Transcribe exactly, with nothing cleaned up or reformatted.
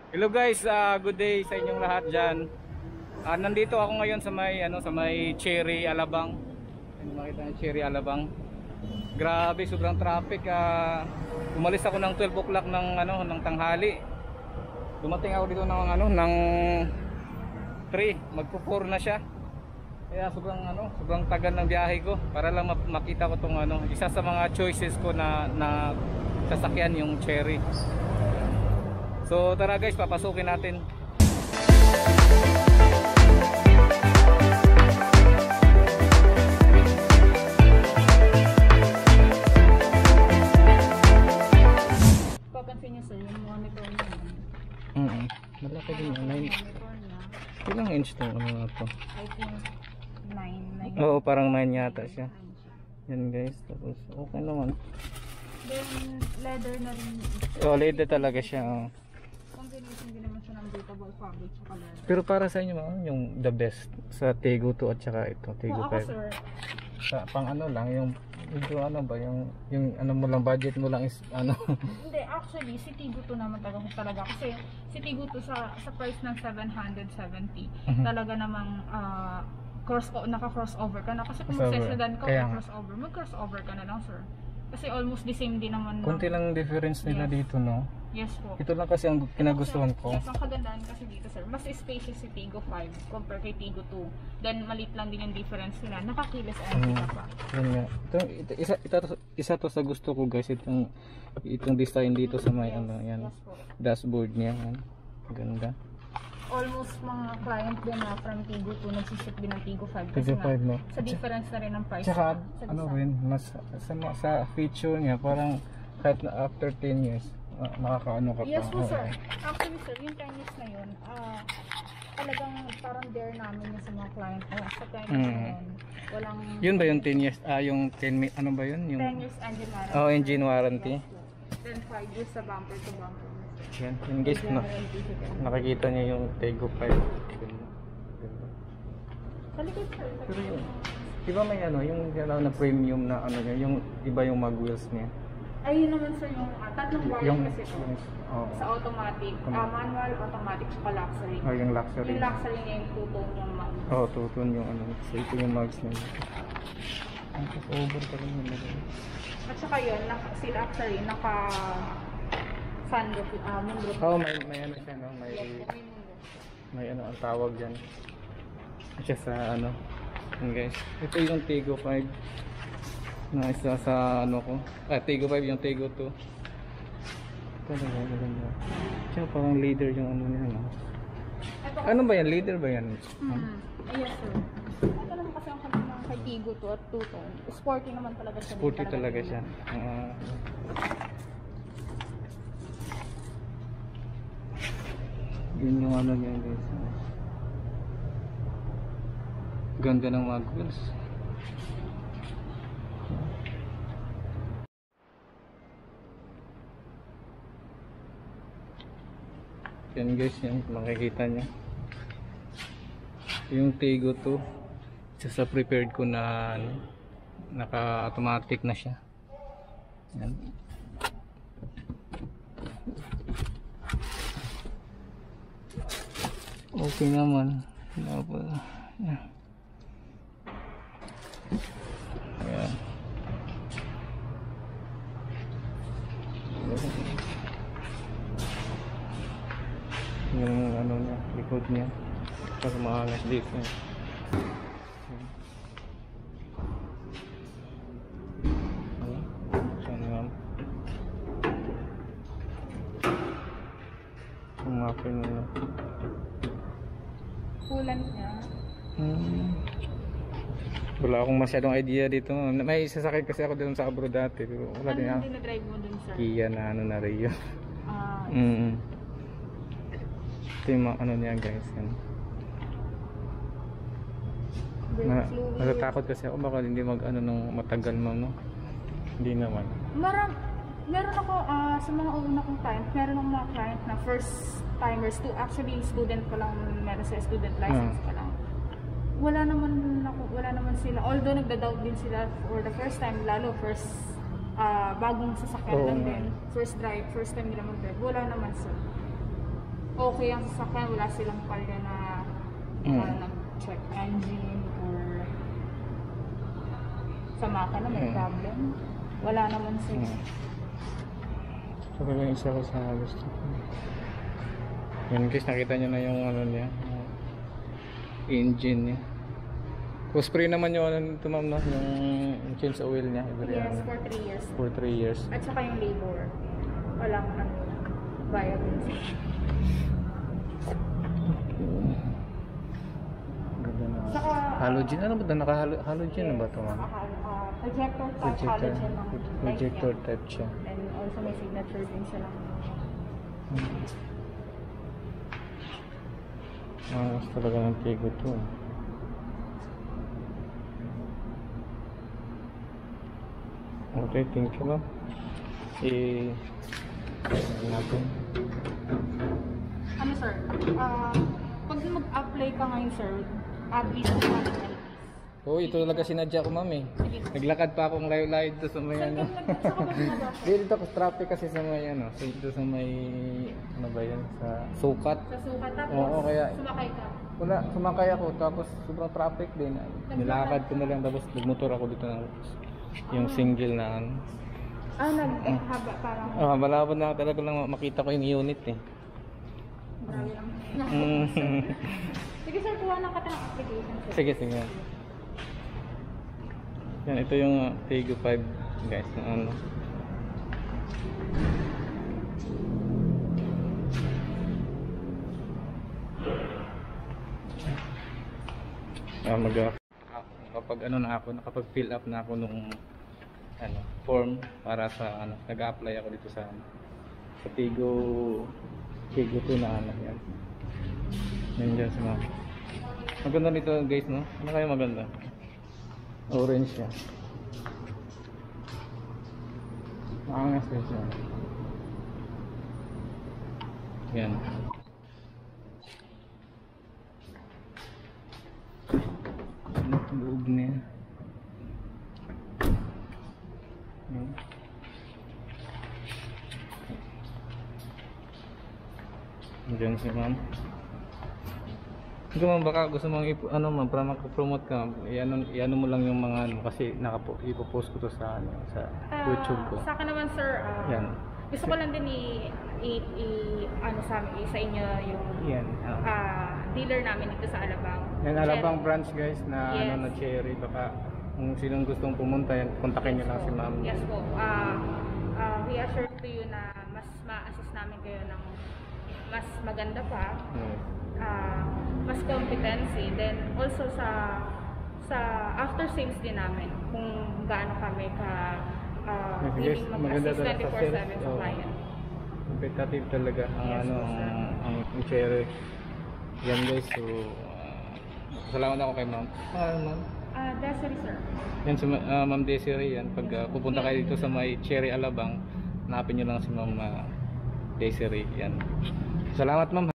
Hello guys, uh, good day sa inyong lahat dyan. Uh, nandito ako ngayon sa may ano sa may Cherry Alabang. Ano makita niyo Cherry Alabang? Grabe, sobrang traffic. Uh, umalis ako ng twelve o'clock ng ano ng tanghali. Dumating ako dito ng ano ng three, magpo four na siya. Kaya sobrang ano, sobrang tagal ng biyahe ko para lang makita ko tong ano, isa sa mga choices ko na na sasakyan yung Cherry. So tara guys, papasukin natin. Papansin niyo sir, yung monitor niya. Mm-hmm. Malaki din yung nine. Ilang inch tong ano na to? I think nine. Oo, parang nine yata siya. Yan guys, tapos okay naman. Then leather na rin. Oh, leather talaga siya. Oh. Combination din naman siya ng breathable fabric at leather. Pero para sa inyo mga yung the best sa Tego two at saka ito, Tego So, ako five. sir, Sa pang ano lang yung medyo ano ba yung yung ano mo lang budget mo lang is ano. hindi actually si Tigo two naman talaga talaga kasi si Tigo two sa sa price ng seven hundred seventy Mhm. talaga namang ah, cross naka crossover ka na kasi kung Crossover. magsesedan ka Kaya o nga. crossover mag crossover ka na lang sir kasi almost the same din naman. Konti lang difference nila Yes. dito, no? Yes po. Ito lang kasi ang kinagustuhan ko. Yes, ang kagandahan kasi dito sir, mas spacious si Tigo five compare kay Tigo two. Then maliit lang din yung difference nila. Nakakilos entry Mm. ka pa. Yan nga. Ito, ito, isa, ito, isa to sa gusto ko guys, itong itong design dito sa may Yes, ano yan, yes po. dashboard niya. Yan. Ganda. Almost mga client din na from Tigo two nagsisip din ng Tigo five Tigo kasi nga, five, no? sa difference na rin ng price. Tsaka sa ano design. rin, mas sa, sa feature niya parang kahit na after ten years uh, nakakaano ka pa. Yes po Oo. sir. Actually sir, yung ten years na yun, ah talagang parang dare namin yun sa mga client ko. Sa ten years na Mm. yun, walang... Yun ba yung ten years? Ah, yung ten mi- ano ba yun? Yung ten years engine warranty. Oh, engine warranty. Yes po. Then five years sa bumper to bumper. Yan, yun guys, na, nakikita niyo yung Tego five. Ganda. Ganda. Sa likod sir. Pero yun, di ba may ano, yung gano'n na premium na ano niya, yung iba yung mag wheels niya. Ay, yun naman sir, yung uh, tatlong variant Yung, kasi ito. yung oh, Sa automatic, ah, manual, automatic, tsaka luxury. oh, yung luxury. Yung luxury niya yung two-tone yung mag. Oh, tutun yung ano, so ito yung mags niya. Ang over pa rin yun. At saka yun, naka, si luxury, naka sunroof, ah, moonroof. Oh, may, may ano siya, no? May, Yes, may moonroof. may ano ang tawag dyan. Siya sa ano. Yun guys, ito yung Tego five. Na isa sa ano ko. Ah, Tego five yung Tego two. Ito na ba? Maganda. Siya parang leader yung ano niya, no? Ito, Ano ba yan? Leader ba yan? Hmm. Yes, sir. Ito naman kasi ang kanyang mga kay Tigo to at two-tone. Sporty naman talaga siya. Sporty talaga siya. Ah. Yun yung ano niya guys. Ganda ng mag wheels. Yan guys, yan makikita niyo. Yung Tego two, isa sa prepared ko na ano, naka-automatic na siya. Yan. Okay naman. Dapat. Yan. Ayan. Yung ano niya, likod niya. Para maangas dito. Ayan. Ayan. Saan nga? Umapin nila. Kulan niya. Hmm. Wala akong masyadong idea dito. May sasakit kasi ako doon sa abroad dati. Pero wala Ano din yung ako. dinadrive mo dun, sir? Kia na ano na Rio. Ah, Mm -hmm. Ito yung mga ano niya guys. Yan. brake Na, fluid. natatakot kasi ako baka hindi mag ano nung matagal mo, no? Hindi naman. Maram, meron ako ah, sa mga una kong client, meron akong mga client na first timers to actually student pa lang, meron sa student license Ah. pa lang. Wala naman ako, wala naman sila. Although nagda-doubt din sila for the first time, lalo first ah, bagong sasakyan Oo lang nga. din. First drive, first time nila mag-drive. Wala naman sir. okay ang sasakyan, wala silang palya na Mm. uh, nag-check engine or sa makina may Mm. problem. Wala naman sir. Hmm. So, yung isa ko sa gusto ko. Yan guys, nakita nyo na yung ano niya, uh, engine niya. Kuspray naman yung ano nito ma'am, no? Yung change oil niya. Every, Yes, ano, for three years. for three years. At saka yung labor. Walang ano, violence. Ganda na. Saka, Halogen, ano ba ito? Naka-halogen na ba ito ma'am? Naka, uh, projector type Projector, halogen ng light projector niya. type siya. And also may signature din siya lang. Hmm. Malas talaga ng Tigo to. Okay, thank you ma'am. Eh, ano natin? Ano sir? Uh, pag mag-apply ka ngayon sir, at least two hundred L P S. Oo, ito talaga sinadya ko ma'am eh. Sige. Naglakad pa akong layo-layo dito sa may Saan ano. ka nag- saan ka ba gumagawa? Dito ako traffic kasi sa may ano, so dito sa may ano ba yan, sa sukat. Sa sukat tapos Oo, kaya- sumakay ka. Wala, sumakay ako tapos sobrang traffic din. Nilakad ko na lang tapos nagmotor ako dito ng yung single na ano. Ah, nag-haba parang Ah, malabo na talaga lang makita ko yung unit eh. marami lang. Mm. Sige sir, kuha na ka ng application sir. Sige, sige. Yan, ito yung uh, Tigo five guys na ano. Ah, mag ah, kapag ano na ako, nakapag fill up na ako nung ano, form para sa ano, nag-apply ako dito sa ano, sa Tigo Tigo two na ano yan. Yan dyan sa mga. Maganda nito guys, no? Ano kaya maganda? Orange siya. Maangas guys siya. Yan. Ano ang loob niya? Yan. Diyan si ma'am. Ikaw ma'am, baka gusto mong ipo, ano ma'am, para makapromote ka, iano, iano mo lang yung mga ano, kasi nakapo, ipopost ko to sa, ano, sa Ah, YouTube ko. Sa akin naman sir, ah, Yan. gusto ko lang din i, i, i- ano sa, i, sa inyo yung Yan. ah. ah, dealer namin dito sa Alabang. Yan, Alabang branch guys na Yes. ano na cherry, baka kung sinong gustong pumunta, yan, kontakin niyo lang si ma'am. Yes po. Ah, ah, we assure to you na mas ma-assist namin kayo ng mas maganda pa, Yes. ah, mas competency, then also sa sa after sales din namin kung gaano kami ka uh, Yes, guys, willing maganda mag-assist talaga sa twenty-four seven sales. sa Oo. client. Competitive talaga ang Yes, ano po, sir. ang, ang, ang cherry. Yan guys, so ah, salamat ako kay ma'am. Ah, ma'am. Ah, Desiree sir. Yan si Ma- ah, Ma'am Desiree yan. Pag ah, pupunta kayo dito sa may Cherry Alabang, hanapin niyo lang si Ma'am ah, Desiree yan. Salamat ma'am.